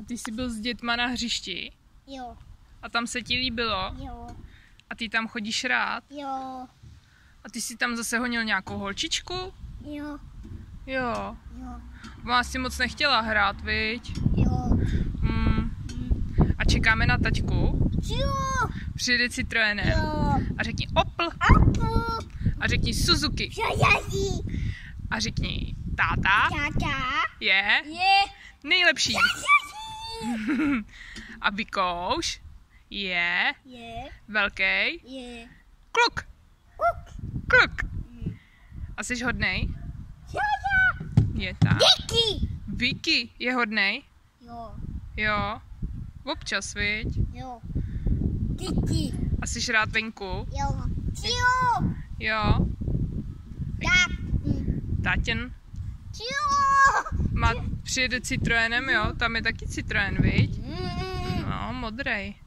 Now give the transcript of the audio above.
A ty jsi byl s dětma na hřišti? Jo. A tam se ti líbilo? Jo. A ty tam chodíš rád? Jo. A ty jsi tam zase honil nějakou holčičku? Jo. Jo. Jo. Ona si moc nechtěla hrát, viď? Jo. A čekáme na taťku. Jo. Přijede Citroenem. Jo. A řekni Opel. Apu. A řekni Suzuki. Jajají. A řekni táta Tata. je Je. nejlepší. A Vikouš je Je. velký Je. kluk. Kuk. Kluk. A jsi hodnej? Jaja. Je tak. Díky. Vicky je hodnej? Jo. Jo. Občas, viď? Jo. Díky. A jsi rád venku? Jo. Jo. Jo. Tak. Tátěn Jo. přijede Citroenem, jo? Tam je taky Citroen, viď? No, modrej.